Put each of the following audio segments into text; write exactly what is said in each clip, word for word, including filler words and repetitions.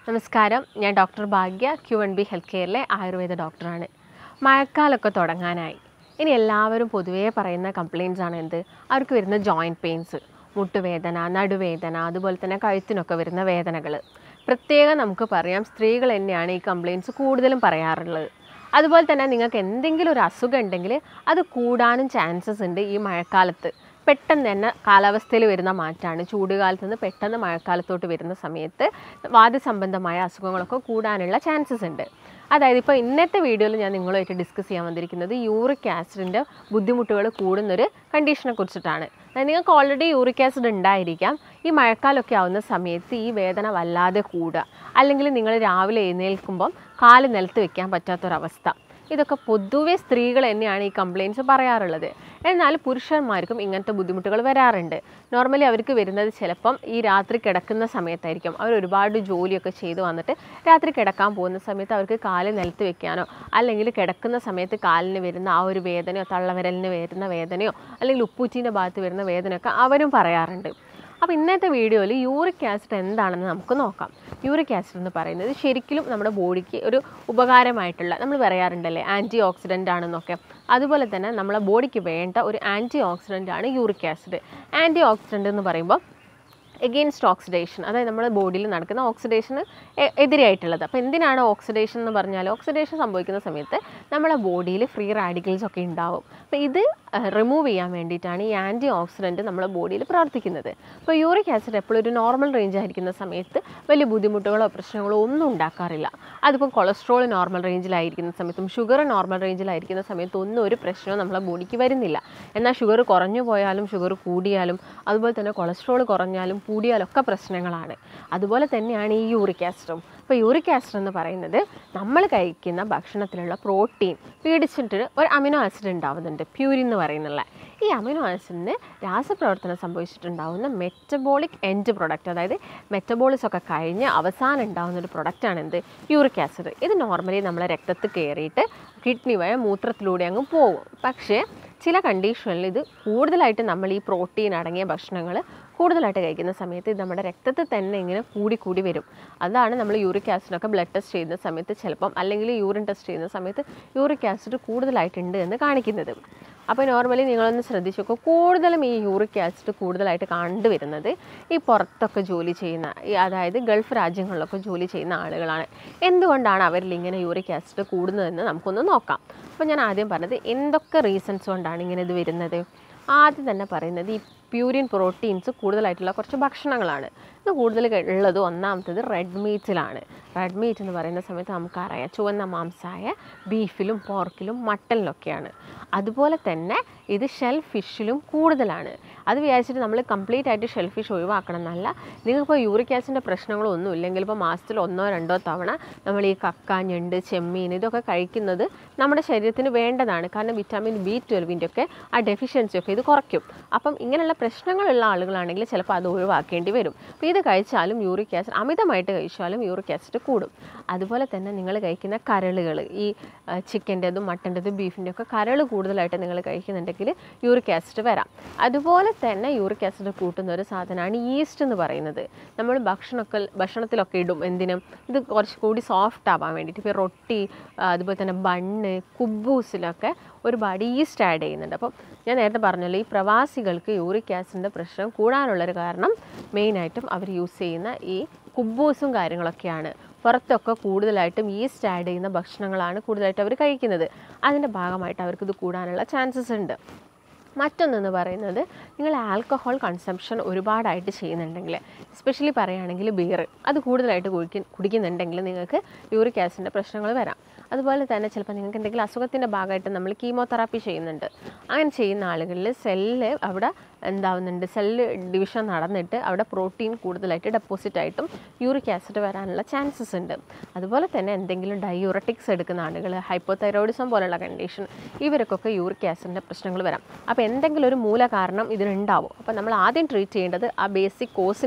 നമസ്കാരം, ഞാൻ doctor Bhagya, Q N B health കെയറിലെ ആയുർവേദ ഡോക്ടറാണ്. മഴക്കാലമൊക്കെ തുടങ്ങാനായി. ഇനി എല്ലാവരും പൊതുവേ പറയുന്ന കംപ്ലയിൻറ്റ്സ് ആണ് എന്ത്? അവർക്ക് വരുന്ന ജോയിൻറ്റ് പെയിൻസ്, മുട്ടുവേദന, നടുവേദന, അതുപോലെ തന്നെ കഴുത്തിനൊക്കെ വരുന്ന വേദനകൾ. പ്രത്യേകം നമുക്ക് പറയാം, സ്ത്രീകൾ തന്നെയാണ് ഈ കംപ്ലയിൻറ്റ്സ് കൂടുതലും പറയാറുള്ളത്. അതുപോലെ തന്നെ നിങ്ങൾക്ക് എന്തെങ്കിലും ഒരു അസുഖം ഉണ്ടെങ്കിൽ അത് കൂടാനും ചാൻസസ് ഉണ്ട് ഈ മഴക്കാലത്ത്. പെട്ടെന്ന് തന്നെ കാലാവസ്ഥയിൽ വരുന്ന മാറ്റമാണ്. ചൂടുകാലത്ത് നിന്ന് പെട്ടെന്ന് മഴക്കാലത്തോട്ട് വരുന്ന സമയത്ത് വാതസംബന്ധമായ അസുഖങ്ങളൊക്കെ കൂടാനുള്ള ചാൻസസ് ഉണ്ട്. അതായത് ഇപ്പോൾ ഇന്നത്തെ വീഡിയോയിൽ ഞാൻ നിങ്ങളുമായിട്ട് ഡിസ്കസ് ചെയ്യാൻ വന്നിരിക്കുന്നത് യൂറിക് ആസിഡിൻ്റെ ബുദ്ധിമുട്ടുകൾ കൂടുന്നൊരു കണ്ടീഷനെ കുറിച്ചിട്ടാണ്. നിങ്ങൾക്ക് ഓൾറെഡി യൂറിക് ആസിഡ് ഉണ്ടായിരിക്കാം. ഈ മഴക്കാലമൊക്കെ ആവുന്ന സമയത്ത് ഈ വേദന വല്ലാതെ കൂടുക, അല്ലെങ്കിൽ നിങ്ങൾ രാവിലെ എഴുന്നേൽക്കുമ്പം കാല് നിലത്ത് വെക്കാൻ പറ്റാത്തൊരവസ്ഥ. ഇതൊക്കെ പൊതുവെ സ്ത്രീകൾ തന്നെയാണ് ഈ കംപ്ലയിൻറ്റ്സ് പറയാറുള്ളത്. എന്നാൽ പുരുഷന്മാർക്കും ഇങ്ങനത്തെ ബുദ്ധിമുട്ടുകൾ വരാറുണ്ട്. നോർമലി അവർക്ക് വരുന്നത് ചിലപ്പം ഈ രാത്രി കിടക്കുന്ന സമയത്തായിരിക്കും. അവർ ഒരുപാട് ജോലിയൊക്കെ ചെയ്ത് വന്നിട്ട് രാത്രി കിടക്കാൻ പോകുന്ന സമയത്ത് അവർക്ക് കാല് നിലത്ത് വെക്കാനോ, അല്ലെങ്കിൽ കിടക്കുന്ന സമയത്ത് കാലിന് വരുന്ന ആ ഒരു വേദനയോ, തള്ളവിരലിന് വരുന്ന വേദനയോ, അല്ലെങ്കിൽ ഉപ്പൂറ്റീൻ്റെ ഭാഗത്ത് വരുന്ന വേദനയൊക്കെ അവരും പറയാറുണ്ട്. അപ്പോൾ ഇന്നത്തെ വീഡിയോയിൽ യൂറിക് ആസിഡ് എന്താണെന്ന് നമുക്ക് നോക്കാം. യൂറിക് ആസിഡ് എന്ന് പറയുന്നത് ശരിക്കും നമ്മുടെ ബോഡിക്ക് ഒരു ഉപകാരമായിട്ടുള്ള, നമ്മൾ പറയാറുണ്ടല്ലേ ആൻറ്റി ഓക്സിഡൻ്റ് ആണെന്നൊക്കെ, അതുപോലെ തന്നെ നമ്മളെ ബോഡിക്ക് വേണ്ട ഒരു ആൻറ്റി ഓക്സിഡൻ്റ് ആണ് യൂറിക് ആസിഡ്. ആൻറ്റി ഓക്സിഡൻ്റ് എന്ന് പറയുമ്പോൾ എഗെയിൻസ്റ്റ് ഓക്സിഡേഷൻ, അതായത് നമ്മുടെ ബോഡിയിൽ നടക്കുന്ന ഓക്സിഡേഷന് എതിരായിട്ടുള്ളത്. അപ്പോൾ എന്തിനാണ് ഓക്സിഡേഷൻ എന്ന് പറഞ്ഞാൽ, ഓക്സിഡേഷൻ സംഭവിക്കുന്ന സമയത്ത് നമ്മളെ ബോഡിയിൽ ഫ്രീ റാഡിക്കൽസ് ഒക്കെ ഉണ്ടാവും. അപ്പോൾ ഇത് റിമൂവ് ചെയ്യാൻ വേണ്ടിയിട്ടാണ് ഈ ആൻറ്റി ഓക്സിഡൻറ്റ് നമ്മളെ ബോഡിയിൽ പ്രവർത്തിക്കുന്നത്. അപ്പോൾ യൂറിക് ആസിഡ് എപ്പോഴും ഒരു നോർമൽ റേഞ്ച് ആയിരിക്കുന്ന സമയത്ത് വലിയ ബുദ്ധിമുട്ടുകളോ പ്രശ്നങ്ങളോ ഒന്നും ഉണ്ടാക്കാറില്ല. അതിപ്പോൾ കൊളസ്ട്രോൾ നോർമൽ റേഞ്ചിലായിരിക്കുന്ന സമയത്തും ഷുഗർ നോർമൽ റേഞ്ചിലായിരിക്കുന്ന സമയത്തും ഒന്നും ഒരു പ്രശ്നവും നമ്മളെ ബോഡിക്ക് വരുന്നില്ല. എന്നാൽ ഷുഗർ കുറഞ്ഞു പോയാലും, ഷുഗർ കൂടിയാലും, അതുപോലെ തന്നെ കൊളസ്ട്രോൾ കുറഞ്ഞാലും കൂടിയാലൊക്കെ പ്രശ്നങ്ങളാണ്. അതുപോലെ തന്നെയാണ് ഈ യൂറിക് ആസിഡും. അപ്പോൾ യൂറിക് ആസിഡ് എന്ന് പറയുന്നത് നമ്മൾ കഴിക്കുന്ന ഭക്ഷണത്തിലുള്ള പ്രോട്ടീൻ പീഡിച്ചിട്ട് ഒരു അമിനോ ആസിഡ് ഉണ്ടാവുന്നുണ്ട്, പ്യൂരിൻ എന്ന് പറയുന്നുള്ള. ഈ അമിനോ ആസിഡിന് രാസപ്രവർത്തനം സംഭവിച്ചിട്ടുണ്ടാവുന്ന മെറ്റബോളിക് എൻഡ് പ്രൊഡക്റ്റ്, അതായത് മെറ്റബോളിസം ഒക്കെ കഴിഞ്ഞ് അവസാനം ഉണ്ടാകുന്ന ഒരു പ്രൊഡക്റ്റാണ് എന്ത്? Uric acid. ഇത് നോർമലി നമ്മളെ രക്തത്തിൽ കയറിയിട്ട് കിഡ്നി വഴി മൂത്രത്തിലൂടെ അങ്ങ് പോകും. പക്ഷേ ചില കണ്ടീഷനിൽ ഇത് കൂടുതലായിട്ട് നമ്മൾ ഈ പ്രോട്ടീൻ അടങ്ങിയ ഭക്ഷണങ്ങൾ കൂടുതലായിട്ട് കഴിക്കുന്ന സമയത്ത് ഇത് നമ്മുടെ രക്തത്തിൽ തന്നെ ഇങ്ങനെ കൂടി കൂടി വരും. അതാണ് നമ്മൾ യൂറിക് ആസിഡൊക്കെ ബ്ലഡ് ടെസ്റ്റ് ചെയ്യുന്ന സമയത്ത് ചിലപ്പം, അല്ലെങ്കിൽ യൂറിൻ ടെസ്റ്റ് ചെയ്യുന്ന സമയത്ത് യൂറിക് ആസിഡ് കൂടുതലായിട്ടുണ്ട് എന്ന് കാണിക്കുന്നത്. അപ്പോൾ നോർമലി നിങ്ങളൊന്ന് ശ്രദ്ധിച്ച് നോക്കുക, കൂടുതലും ഈ യൂറിക് ആസിഡ് കൂടുതലായിട്ട് കണ്ടുവരുന്നത് ഈ പുറത്തൊക്കെ ജോലി ചെയ്യുന്ന, ഈ അതായത് ഗൾഫ് രാജ്യങ്ങളിലൊക്കെ ജോലി ചെയ്യുന്ന ആളുകളാണ്. എന്തുകൊണ്ടാണ് അവരിൽ ഇങ്ങനെ യൂറിക് ആസിഡ് കൂടുന്നതെന്ന് നമുക്കൊന്ന് നോക്കാം. അപ്പോൾ ഞാൻ ആദ്യം പറഞ്ഞത് എന്തൊക്കെ റീസൺസ് കൊണ്ടാണ് ഇങ്ങനെ ഇത് വരുന്നത്. ആദ്യം തന്നെ പറയുന്നത് ഈ പ്യൂരിൻ പ്രോട്ടീൻസ് കൂടുതലായിട്ടുള്ള കുറച്ച് ഭക്ഷണങ്ങളാണ്. ഇത് കൂടുതൽ ഉള്ളത് ഒന്നാമത്തത് റെഡ് മീറ്റിലാണ്. റെഡ് മീറ്റ് എന്ന് പറയുന്ന സമയത്ത് നമുക്കറിയാം ചുവന്ന മാംസമായ ബീഫിലും പോർക്കിലും മട്ടനിലൊക്കെയാണ്. അതുപോലെ തന്നെ ഇത് ഷെൽ ഫിഷിലും കൂടുതലാണ്. അത് വിചാരിച്ചിട്ട് നമ്മൾ കംപ്ലീറ്റ് ആയിട്ട് ഷെൽ ഫിഷ് ഒഴിവാക്കണം എന്നല്ല. നിങ്ങൾക്കിപ്പോൾ യൂറിക് ആസിഡിൻ്റെ പ്രശ്നങ്ങളൊന്നും ഇല്ലെങ്കിൽ ഇപ്പോൾ മാസത്തിൽ ഒന്നോ രണ്ടോ തവണ നമ്മൾ ഈ കക്ക, ഞണ്ട്, ചെമ്മീൻ ഇതൊക്കെ കഴിക്കുന്നത് നമ്മുടെ ശരീരത്തിന് വേണ്ടതാണ്. കാരണം വിറ്റാമിൻ ബി ട്വൽവിൻ്റെ ഒക്കെ ആ ഡെഫിഷ്യൻസി ഒക്കെ ഇത് കുറയ്ക്കും. അപ്പം ഇങ്ങനെയുള്ള പ്രശ്നങ്ങളുള്ള ആളുകളാണെങ്കിൽ ചിലപ്പോൾ അത് ഒഴിവാക്കേണ്ടി വരും. അപ്പോൾ ഇത് കഴിച്ചാലും യൂറിക് ആസിഡ് അമിതമായിട്ട് കഴിച്ചാലും യൂറിക് ആസിഡ് കൂടും. അതുപോലെ തന്നെ നിങ്ങൾ കഴിക്കുന്ന കരളുകൾ, ഈ ചിക്കൻ്റെതും മട്ടൻ്റെതും ബീഫിൻ്റെ ഒക്കെ കരൾ കൂടുതലായിട്ട് നിങ്ങൾ കഴിക്കുന്നുണ്ടെങ്കിൽ യൂറിക് ആസിഡ് വരാം. അതുപോലെ തന്നെ യൂറിക് ആസിഡ് കൂട്ടുന്ന ഒരു സാധനമാണ് ഈസ്റ്റ് എന്ന് പറയുന്നത്. നമ്മൾ ഭക്ഷണമൊക്കെ ഭക്ഷണത്തിലൊക്കെ ഇടും. എന്തിനും ഇത് കുറച്ചുകൂടി സോഫ്റ്റ് ആവാൻ വേണ്ടിയിട്ട്. ഇപ്പോൾ റൊട്ടി, അതുപോലെ തന്നെ ബണ്ണ്, കുബൂസിലൊക്കെ ഒരുപാട് ഈസ്റ്റ് ആഡ് ചെയ്യുന്നുണ്ട്. അപ്പം ഞാൻ നേരത്തെ പറഞ്ഞല്ലോ, ഈ പ്രവാസികൾക്ക് യൂറിക് ആസിഡിൻ്റെ പ്രശ്നം കൂടാനുള്ളൊരു കാരണം മെയിനായിട്ടും അവർ യൂസ് ചെയ്യുന്ന ഈ കുബൂസും കാര്യങ്ങളൊക്കെയാണ്. പുറത്തൊക്കെ കൂടുതലായിട്ടും ഈസ്റ്റ് ആഡ് ചെയ്യുന്ന ഭക്ഷണങ്ങളാണ് കൂടുതലായിട്ട് അവർ കഴിക്കുന്നത്. അതിൻ്റെ ഭാഗമായിട്ട് അവർക്കിത് കൂടാനുള്ള ചാൻസസ് ഉണ്ട്. മറ്റൊന്നെന്ന് പറയുന്നത്, നിങ്ങൾ ആൽക്കഹോൾ കൺസംഷൻ ഒരുപാടായിട്ട് ചെയ്യുന്നുണ്ടെങ്കിൽ, എസ്പെഷ്യലി പറയുകയാണെങ്കിൽ ബിയർ, അത് കൂടുതലായിട്ട് കുടിക്ക കുടിക്കുന്നുണ്ടെങ്കിൽ നിങ്ങൾക്ക് യൂറിക് ആസിഡിൻ്റെ പ്രശ്നങ്ങൾ വരാം. അതുപോലെ തന്നെ ചിലപ്പോൾ നിങ്ങൾക്ക് എന്തെങ്കിലും അസുഖത്തിൻ്റെ ഭാഗമായിട്ട് നമ്മൾ കീമോതെറാപ്പി ചെയ്യുന്നുണ്ട്. അങ്ങനെ ചെയ്യുന്ന ആളുകളിൽ സെല്ല് അവിടെ എന്താവുന്നുണ്ട്, സെല്ല് ഡിവിഷൻ നടന്നിട്ട് അവിടെ പ്രോട്ടീൻ കൂടുതലായിട്ട് ഡെപ്പോസിറ്റ് ആയിട്ടും യൂറിക് ആസിഡ് വരാനുള്ള ചാൻസസ് ഉണ്ട്. അതുപോലെ തന്നെ എന്തെങ്കിലും ഡയൂററ്റിക്സ് എടുക്കുന്ന ആളുകൾ, ഹൈപ്പോതൈറോയിഡിസം പോലുള്ള കണ്ടീഷൻ, ഇവർക്കൊക്കെ യൂറിക് ആസിഡിൻ്റെ പ്രശ്നങ്ങൾ വരാം. അപ്പോൾ എന്തെങ്കിലും ഒരു മൂല കാരണം ഇതിനുണ്ടാവും. അപ്പോൾ നമ്മൾ ആദ്യം ട്രീറ്റ് ചെയ്യേണ്ടത് ആ ബേസിക് കോസിനെയാണ്.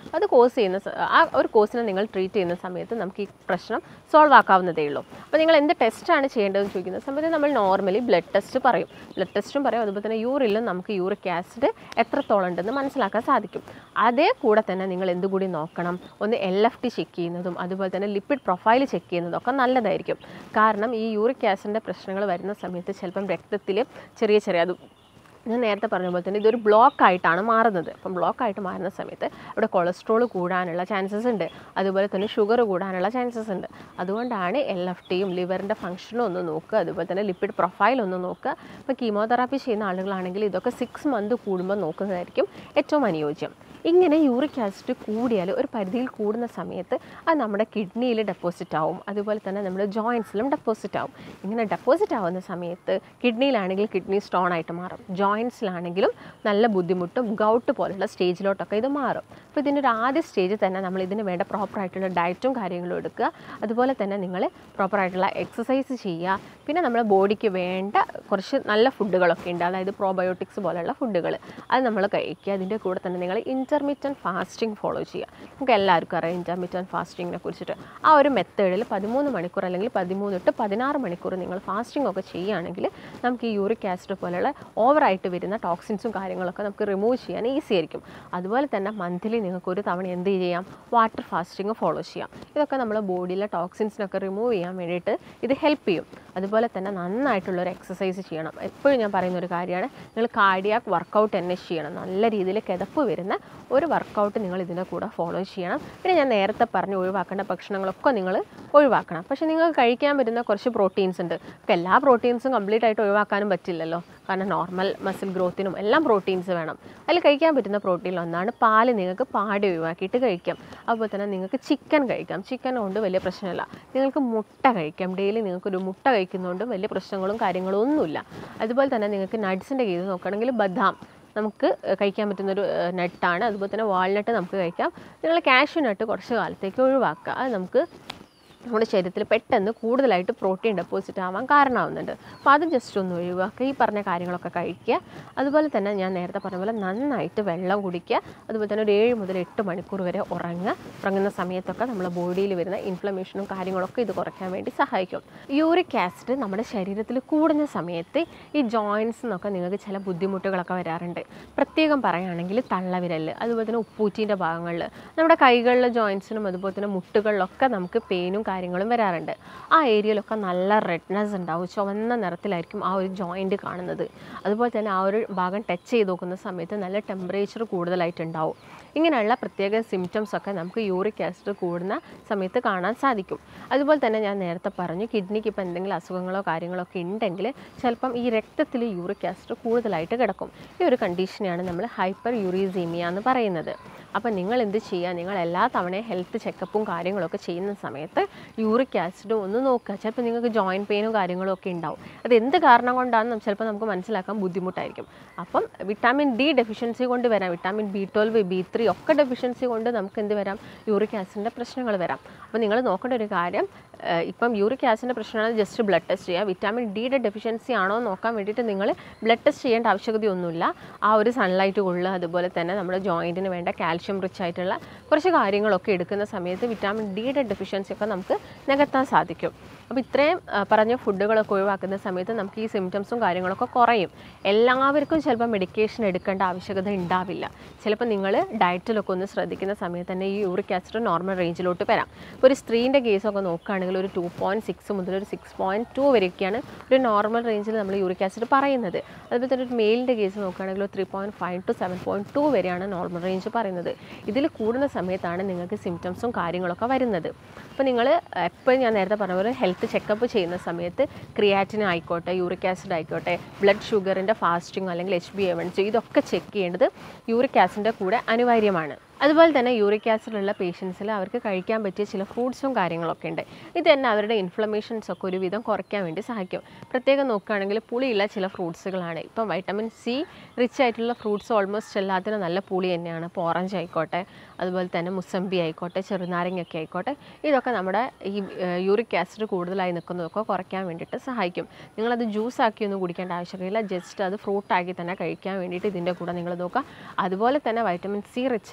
അത് കോസ് ചെയ്യുന്ന ആ ഒരു കോസിനെ നിങ്ങൾ ട്രീറ്റ് ചെയ്യുന്ന സമയത്ത് നമുക്ക് ഈ പ്രശ്നം സോൾവ് ആക്കാവുന്നതേ ഉള്ളൂ. അപ്പോൾ നിങ്ങൾ എന്ത് ടെസ്റ്റാണ് ചെയ്യേണ്ടതെന്ന് ചോദിക്കുന്ന സമയത്ത് നമ്മൾ നോർമലി ബ്ലഡ് ടെസ്റ്റ് പറയും, ബ്ലഡ് ടെസ്റ്റും പറയും, അതുപോലെ തന്നെ യൂറിലും നമുക്ക് യൂറിക് ആസിഡ് എത്രത്തോളം ഉണ്ടെന്ന് മനസ്സിലാക്കാൻ സാധിക്കും. അതേ കൂടെ തന്നെ നിങ്ങൾ എന്തുകൂടി നോക്കണം, ഒന്ന് എൽ എഫ് ടി ചെക്ക് ചെയ്യുന്നതും അതുപോലെ തന്നെ ലിപ്പിഡ് പ്രൊഫൈൽ ചെക്ക് ചെയ്യുന്നതും ഒക്കെ നല്ലതായിരിക്കും. കാരണം ഈ യൂറിക് ആസിഡിൻ്റെ പ്രശ്നങ്ങൾ വരുന്ന സമയത്ത് ചിലപ്പം രക്തത്തിൽ ചെറിയ ചെറിയ അത് ഞാൻ നേരത്തെ പറഞ്ഞ പോലെ തന്നെ ഇതൊരു ബ്ലോക്കായിട്ടാണ് മാറുന്നത്. അപ്പം ബ്ലോക്കായിട്ട് മാറുന്ന സമയത്ത് അവിടെ കൊളസ്ട്രോൾ കൂടാനുള്ള ചാൻസസ് ഉണ്ട്, അതുപോലെ തന്നെ ഷുഗർ കൂടാനുള്ള ചാൻസസ് ഉണ്ട്. അതുകൊണ്ടാണ് എൽ എഫ് ടിയും ലിവറിൻ്റെ ഫംഗ്ഷനും ഒന്ന് നോക്കുക, അതുപോലെ തന്നെ ലിപ്പിഡ് പ്രൊഫൈൽ ഒന്ന് നോക്കുക. ഇപ്പോൾ കീമോതെറാപ്പി ചെയ്യുന്ന ആളുകളാണെങ്കിൽ ഇതൊക്കെ സിക്സ് മന്ത് കൂടുമ്പോൾ നോക്കുന്നതായിരിക്കും ഏറ്റവും അനുയോജ്യം. ഇങ്ങനെ യൂറിക് ആസിഡ് കൂടിയാൽ ഒരു പരിധിയിൽ കൂടുന്ന സമയത്ത് അത് നമ്മുടെ കിഡ്നിയിൽ ഡെപ്പോസിറ്റ് ആവും, അതുപോലെ തന്നെ നമ്മുടെ ജോയിൻസിലും ഡെപ്പോസിറ്റ് ആവും. ഇങ്ങനെ ഡെപ്പോസിറ്റ് ആവുന്ന സമയത്ത് കിഡ്നിയിലാണെങ്കിൽ കിഡ്നി സ്റ്റോൺ ആയിട്ട് മാറും, ജോയിൻസിലാണെങ്കിലും നല്ല ബുദ്ധിമുട്ടും ഗൗട്ട് പോലുള്ള സ്റ്റേജിലോട്ടൊക്കെ ഇത് മാറും. അപ്പോൾ ഇതിൻ്റെ ഒരു ആദ്യ സ്റ്റേജിൽ തന്നെ നമ്മൾ ഇതിന് വേണ്ട പ്രോപ്പറായിട്ടുള്ള ഡയറ്റും കാര്യങ്ങളും എടുക്കുക, അതുപോലെ തന്നെ നിങ്ങൾ പ്രോപ്പറായിട്ടുള്ള എക്സസൈസ് ചെയ്യുക. പിന്നെ നമ്മുടെ ബോഡിക്ക് വേണ്ട കുറച്ച് നല്ല ഫുഡുകളൊക്കെ ഉണ്ട്, അതായത് പ്രോബയോട്ടിക്സ് പോലെയുള്ള ഫുഡുകൾ അത് നമ്മൾ കഴിക്കുക. അതിൻ്റെ കൂടെ തന്നെ നിങ്ങൾ ഇൻ്റർമീഡിയറ്റ് ഫാസ്റ്റിംഗ് ഫോളോ ചെയ്യുക. നമുക്ക് എല്ലാവർക്കും അറിയാം ഇൻ്റർമീഡിയറ്റ് ഫാസ്റ്റിങ്ങിനെ കുറിച്ചിട്ട്. ആ ഒരു മെത്തേഡിൽ പതിമൂന്ന് മണിക്കൂർ അല്ലെങ്കിൽ പതിമൂന്ന് തൊട്ട് പതിനാറ് മണിക്കൂർ നിങ്ങൾ ഫാസ്റ്റിംഗ് ഒക്കെ ചെയ്യുകയാണെങ്കിൽ നമുക്ക് ഈ യൂറിക് ആസിഡ് പോലെയുള്ള ഓവറായിട്ട് വരുന്ന ടോക്സിൻസും കാര്യങ്ങളൊക്കെ നമുക്ക് റിമൂവ് ചെയ്യാൻ ഈസി ആയിരിക്കും. അതുപോലെ തന്നെ മന്ത്ലി നിങ്ങൾക്ക് ഒരു തവണ എന്ത് ചെയ്യാം, വാട്ടർ ഫാസ്റ്റിംഗ് ഫോളോ ചെയ്യാം. ഇതൊക്കെ നമ്മുടെ ബോഡിയിലെ ടോക്സിൻസിനൊക്കെ റിമൂവ് ചെയ്യാൻ വേണ്ടിയിട്ട് ഇത് ഹെൽപ്പ് ചെയ്യും. അതുപോലെ തന്നെ നന്നായിട്ടുള്ളൊരു എക്സസൈസ് ചെയ്യണം. എപ്പോഴും ഞാൻ പറയുന്ന ഒരു കാര്യമാണ്, നിങ്ങൾ കാർഡിയാക് വർക്കൗട്ട് തന്നെ ചെയ്യണം. നല്ല രീതിയിൽ കിതപ്പ് വരുന്ന ഒരു വർക്കൗട്ട് നിങ്ങൾ ഇതിൻ്റെ കൂടെ ഫോളോ ചെയ്യണം. പിന്നെ ഞാൻ നേരത്തെ പറഞ്ഞ് ഒഴിവാക്കേണ്ട ഭക്ഷണങ്ങളൊക്കെ നിങ്ങൾ ഒഴിവാക്കണം. പക്ഷേ നിങ്ങൾക്ക് കഴിക്കാൻ പറ്റുന്ന കുറച്ച് പ്രോട്ടീൻസ് ഉണ്ട്. ഇപ്പോൾ എല്ലാ പ്രോട്ടീൻസും കംപ്ലീറ്റ് ആയിട്ട് ഒഴിവാക്കാനും പറ്റില്ലല്ലോ, കാരണം നോർമൽ മസിൽ ഗ്രോത്തിനും എല്ലാം പ്രോട്ടീൻസ് വേണം. അതിൽ കഴിക്കാൻ പറ്റുന്ന പ്രോട്ടീൻ ഒന്നാണ് പാല്. നിങ്ങൾക്ക് പാടി ഒഴിവാക്കിയിട്ട് കഴിക്കാം. അതുപോലെ തന്നെ നിങ്ങൾക്ക് ചിക്കൻ കഴിക്കാം, ചിക്കൻ കൊണ്ട് വലിയ പ്രശ്നമില്ല. നിങ്ങൾക്ക് മുട്ട കഴിക്കാം, ഡെയിലി നിങ്ങൾക്കൊരു മുട്ട കഴിക്കുന്നതുകൊണ്ട് വലിയ പ്രശ്നങ്ങളും കാര്യങ്ങളും ഒന്നുമില്ല. അതുപോലെ തന്നെ നിങ്ങൾക്ക് നട്ട്സിൻ്റെ കേസ് നോക്കുകയാണെങ്കിൽ ബദാം നമുക്ക് കഴിക്കാൻ പറ്റുന്നൊരു നട്ടാണ്. അതുപോലെ തന്നെ വാൾനട്ട് നമുക്ക് കഴിക്കാം. നിങ്ങൾ കാഷ്യൂ നട്ട് കുറച്ച് കാലത്തേക്ക് ഒഴിവാക്കുക. അത് നമുക്ക് നമ്മുടെ ശരീരത്തിൽ പെട്ടെന്ന് കൂടുതലായിട്ട് പ്രോട്ടീൻ ഡെപ്പോസിറ്റ് ആവാൻ കാരണമാവുന്നുണ്ട്. അപ്പോൾ അത് ജസ്റ്റ് ഒന്ന് ഒഴിവാക്കുക. ഈ പറഞ്ഞ കാര്യങ്ങളൊക്കെ കഴിക്കുക. അതുപോലെ തന്നെ ഞാൻ നേരത്തെ പറഞ്ഞ പോലെ നന്നായിട്ട് വെള്ളം കുടിക്കുക. അതുപോലെ തന്നെ ഒരു ഏഴ് മുതൽ എട്ട് മണിക്കൂർ വരെ ഉറങ്ങുക. ഉറങ്ങുന്ന സമയത്തൊക്കെ നമ്മുടെ ബോഡിയിൽ വരുന്ന ഇൻഫ്ലമേഷനും കാര്യങ്ങളൊക്കെ ഇത് കുറയ്ക്കാൻ വേണ്ടി സഹായിക്കും. യൂറിക് ആസിഡ് നമ്മുടെ ശരീരത്തിൽ കൂടുന്ന സമയത്ത് ഈ ജോയിൻസ് എന്നൊക്കെ നിങ്ങൾക്ക് ചില ബുദ്ധിമുട്ടുകളൊക്കെ വരാറുണ്ട്. പ്രത്യേകം പറയുകയാണെങ്കിൽ തള്ളവിരൽ, അതുപോലെ തന്നെ ഉപ്പൂറ്റീൻ്റെ ഭാഗങ്ങളിൽ, നമ്മുടെ കൈകളിലെ ജോയിൻസിനും അതുപോലെ തന്നെ മുട്ടുകളിലൊക്കെ നമുക്ക് പെയിനും കാര്യങ്ങളും വരാറുണ്ട്. ആ ഏരിയയിലൊക്കെ നല്ല റെഡ്നെസ് ഉണ്ടാവും, ചുവന്ന നിറത്തിലായിരിക്കും ആ ഒരു ജോയിൻറ്റ് കാണുന്നത്. അതുപോലെ തന്നെ ആ ഒരു ഭാഗം ടച്ച് ചെയ്ത് നോക്കുന്ന സമയത്ത് നല്ല ടെമ്പറേച്ചർ കൂടുതലായിട്ടുണ്ടാവും. ഇങ്ങനെയുള്ള പ്രത്യേക സിംറ്റംസൊക്കെ നമുക്ക് യൂറിക് ആസിഡ് കൂടുന്ന സമയത്ത് കാണാൻ സാധിക്കും. അതുപോലെ തന്നെ ഞാൻ നേരത്തെ പറഞ്ഞു, കിഡ്നിക്ക് ഇപ്പോൾ എന്തെങ്കിലും അസുഖങ്ങളോ കാര്യങ്ങളോ ഒക്കെ ഉണ്ടെങ്കിൽ ചിലപ്പം ഈ രക്തത്തിൽ യൂറിക് ആസിഡ് കൂടുതലായിട്ട് കിടക്കും. ഈ ഒരു കണ്ടീഷനെയാണ് നമ്മൾ ഹൈപ്പർ യൂറീസീമിയ എന്ന് പറയുന്നത്. അപ്പോൾ നിങ്ങൾ എന്ത് ചെയ്യുക, നിങ്ങൾ എല്ലാ തവണയും ഹെൽത്ത് ചെക്കപ്പും കാര്യങ്ങളൊക്കെ ചെയ്യുന്ന സമയത്ത് യൂറിക് ആസിഡ് ഒന്ന് നോക്കുക. ചിലപ്പോൾ നിങ്ങൾക്ക് ജോയിൻറ്റ് പെയിനും കാര്യങ്ങളും ഒക്കെ ഉണ്ടാവും. അത് എന്ത് കാരണം കൊണ്ടാണെന്ന് ചിലപ്പോൾ നമുക്ക് മനസ്സിലാക്കാൻ ബുദ്ധിമുട്ടായിരിക്കും. അപ്പം വിറ്റാമിൻ ഡി ഡെഫിഷ്യൻസി കൊണ്ട് വരാം, vitamin B twelve B three ഒക്കെ ഡെഫിഷ്യൻസി കൊണ്ട് നമുക്ക് എന്ത് വരാം, യൂറിക് ആസിഡിൻ്റെ പ്രശ്നങ്ങൾ വരാം. അപ്പോൾ നിങ്ങൾ നോക്കേണ്ട ഒരു കാര്യം, ഇപ്പം യൂറിക് ആസിഡിൻ്റെ പ്രശ്നമാണ് ജസ്റ്റ് ബ്ലഡ് ടെസ്റ്റ് ചെയ്യുക. വിറ്റാമിൻ ഡിയുടെ ഡെഫിഷ്യൻസി ആണോ നോക്കാൻ വേണ്ടിയിട്ട് നിങ്ങൾ ബ്ലഡ് ടെസ്റ്റ് ചെയ്യേണ്ട ആവശ്യകതയൊന്നുമില്ല. ആ ഒരു സൺലൈറ്റ് കൊള്ളുക, അതുപോലെ തന്നെ നമ്മുടെ ജോയിൻറ്റിന് വേണ്ട കാൽഷ്യം റിച്ച് ആയിട്ടുള്ള കുറച്ച് കാര്യങ്ങളൊക്കെ എടുക്കുന്ന സമയത്ത് വിറ്റാമിൻ ഡിയുടെ ഡെഫിഷ്യൻസി ഒക്കെ നമുക്ക് നികത്താൻ സാധിക്കും. അപ്പോൾ ഇത്രയും പറഞ്ഞ ഫുഡുകളൊക്കെ ഒഴിവാക്കുന്ന സമയത്ത് നമുക്ക് ഈ സിംറ്റംസും കാര്യങ്ങളൊക്കെ കുറയും. എല്ലാവർക്കും ചിലപ്പോൾ മെഡിക്കേഷൻ എടുക്കേണ്ട ആവശ്യകത ഉണ്ടാവില്ല. ചിലപ്പോൾ നിങ്ങൾ ഡയറ്റിലൊക്കെ ഒന്ന് ശ്രദ്ധിക്കുന്ന സമയത്ത് തന്നെ ഈ യൂറിക് ആസിഡ് നോർമൽ റേഞ്ചിലോട്ട് വരാം. ഇപ്പോൾ ഒരു സ്ത്രീൻ്റെ കേസൊക്കെ നോക്കുകയാണെങ്കിൽ ഒരു ടു പോയിൻറ്റ് സിക്സ് മുതൽ ഒരു സിക്സ് പോയിൻറ്റ് ടു വരെയൊക്കെയാണ് ഒരു നോർമൽ റേഞ്ചിൽ നമ്മൾ യൂറിക് ആസിഡ് പറയുന്നത്. അതുപോലെ തന്നെ ഒരു മെയിലിൻ്റെ കേസ് നോക്കുകയാണെങ്കിൽ ഒരു three point five to seven point two വരെയാണ് നോർമൽ റേഞ്ച് പറയുന്നത്. ഇതിൽ കൂടുന്ന സമയത്താണ് നിങ്ങൾക്ക് സിംറ്റംസും കാര്യങ്ങളൊക്കെ വരുന്നത്. അപ്പോൾ നിങ്ങൾ എപ്പോഴും ഞാൻ നേരത്തെ പറഞ്ഞ പോലെ ഹെൽത്ത് ചെക്കപ്പ് ചെയ്യുന്ന സമയത്ത് ക്രിയാറ്റിൻ ആയിക്കോട്ടെ, യൂറിക് ആസിഡ് ആയിക്കോട്ടെ, ബ്ലഡ് ഷുഗറിൻ്റെ ഫാസ്റ്റിംഗ് അല്ലെങ്കിൽ H B A one C ഇതൊക്കെ ചെക്ക് ചെയ്യേണ്ടത് യൂറിക് ആസിഡിൻ്റെ കൂടെ അനിവാര്യമാണ്. അതുപോലെ തന്നെ യൂറിക് ആസിഡുള്ള പേഷ്യൻസിൽ അവർക്ക് കഴിക്കാൻ പറ്റിയ ചില ഫ്രൂട്ട്സും കാര്യങ്ങളൊക്കെ ഉണ്ട്. ഇത് തന്നെ അവരുടെ ഇൻഫ്ലമേഷൻസ് ഒക്കെ ഒരുവിധം കുറയ്ക്കാൻ വേണ്ടി സഹായിക്കും. പ്രത്യേകം നോക്കുകയാണെങ്കിൽ പുളിയുള്ള ചില ഫ്രൂട്ട്സുകളാണ്. ഇപ്പം വൈറ്റമിൻ സി റിച്ച് ആയിട്ടുള്ള ഫ്രൂട്ട്സ് ഓൾമോസ്റ്റ് എല്ലാത്തിനും നല്ല പുളി തന്നെയാണ്. ഇപ്പോൾ ഓറഞ്ച് ആയിക്കോട്ടെ, അതുപോലെ തന്നെ മുസമ്പി ആയിക്കോട്ടെ, ചെറുനാരങ്ങയൊക്കെ ആയിക്കോട്ടെ, ഇതൊക്കെ നമ്മുടെ ഈ യൂറിക് ആസിഡ് കൂടുതലായി നിൽക്കുന്നതൊക്കെ കുറയ്ക്കാൻ വേണ്ടിയിട്ട് സഹായിക്കും. നിങ്ങളത് ജ്യൂസ് ആക്കിയൊന്നും കുടിക്കേണ്ട ആവശ്യമില്ല, ജസ്റ്റ് അത് ഫ്രൂട്ടാക്കി തന്നെ കഴിക്കാൻ വേണ്ടിയിട്ട് ഇതിൻ്റെ കൂടെ നിങ്ങൾ നോക്കുക. അതുപോലെ തന്നെ വൈറ്റമിൻ സി റിച്ച് ആയിട്ടുള്ള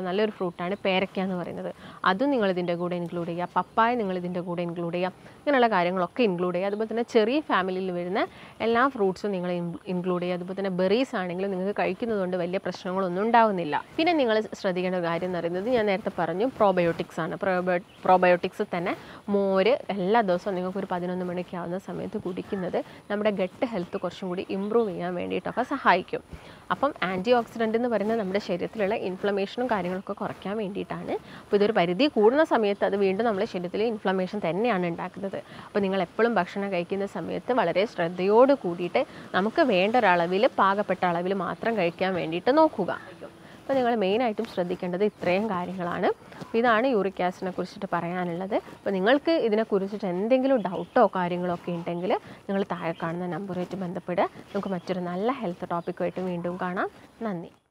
നല്ലൊരു ഫ്രൂട്ടാണ് പേരയ്ക്ക എന്ന് പറയുന്നത്. അതും നിങ്ങളിതിൻ്റെ കൂടെ ഇൻക്ലൂഡ് ചെയ്യുക. പപ്പായ നിങ്ങളിതിൻ്റെ കൂടെ ഇൻക്ലൂഡ് ചെയ്യുക. ഇങ്ങനെയുള്ള കാര്യങ്ങളൊക്കെ ഇൻക്ലൂഡ് ചെയ്യുക. അതുപോലെ തന്നെ ചെറിയ ഫാമിലിയിൽ വരുന്ന എല്ലാ ഫ്രൂട്ട്സും നിങ്ങൾ ഇൻക്ലൂഡ് ചെയ്യുക. അതുപോലെ തന്നെ ബെറീസ് ആണെങ്കിലും നിങ്ങൾക്ക് കഴിക്കുന്നതുകൊണ്ട് വലിയ പ്രശ്നങ്ങളൊന്നും ഉണ്ടാകുന്നില്ല. പിന്നെ നിങ്ങൾ ശ്രദ്ധിക്കേണ്ട ഒരു കാര്യം എന്ന് പറയുന്നത് ഞാൻ നേരത്തെ പറഞ്ഞു പ്രോബയോട്ടിക്സ് ആണ്. പ്രോബയോ പ്രോബയോട്ടിക്സ് തന്നെ മോര് എല്ലാ ദിവസവും നിങ്ങൾക്ക് ഒരു പതിനൊന്ന് മണിക്ക് ആവുന്ന സമയത്ത് കുടിക്കുന്നത് നമ്മുടെ ഗട്ട് ഹെൽത്ത് കുറച്ചും കൂടി ഇമ്പ്രൂവ് ചെയ്യാൻ വേണ്ടിയിട്ടൊക്കെ സഹായിക്കും. അപ്പം ആൻറ്റി ഓക്സിഡൻ്റ് എന്ന് പറയുന്നത് നമ്മുടെ ശരീരത്തിലുള്ള ഇൻഫ്ലമേഷനും കാര്യങ്ങളൊക്കെ കുറയ്ക്കാൻ വേണ്ടിയിട്ടാണ്. അപ്പോൾ ഇതൊരു പരിധി കൂടുന്ന സമയത്ത് അത് വീണ്ടും നമ്മുടെ ശരീരത്തിൽ ഇൻഫ്ലമേഷൻ തന്നെയാണ് ഉണ്ടാക്കുന്നത്. അപ്പോൾ നിങ്ങൾ എപ്പോഴും ഭക്ഷണം കഴിക്കുന്ന സമയത്ത് വളരെ ശ്രദ്ധയോട് കൂടിയിട്ട് നമുക്ക് വേണ്ട ഒരളവിൽ പാകപ്പെട്ട അളവിൽ മാത്രം കഴിക്കാൻ വേണ്ടിയിട്ട് നോക്കുക. അപ്പോൾ നിങ്ങൾ മെയിനായിട്ടും ശ്രദ്ധിക്കേണ്ടത് ഇത്രയും കാര്യങ്ങളാണ്. അപ്പോൾ ഇതാണ് യൂറിക് ആസിഡിനെ കുറിച്ചിട്ട് പറയാനുള്ളത്. അപ്പോൾ നിങ്ങൾക്ക് ഇതിനെക്കുറിച്ചിട്ട് എന്തെങ്കിലും ഡൗട്ടോ കാര്യങ്ങളോ ഒക്കെ ഉണ്ടെങ്കിൽ നിങ്ങൾ താഴെ കാണുന്ന നമ്പറുമായിട്ട് ബന്ധപ്പെടുക. നമുക്ക് മറ്റൊരു നല്ല ഹെൽത്ത് ടോപ്പിക്കുമായിട്ട് വീണ്ടും കാണാം. നന്ദി.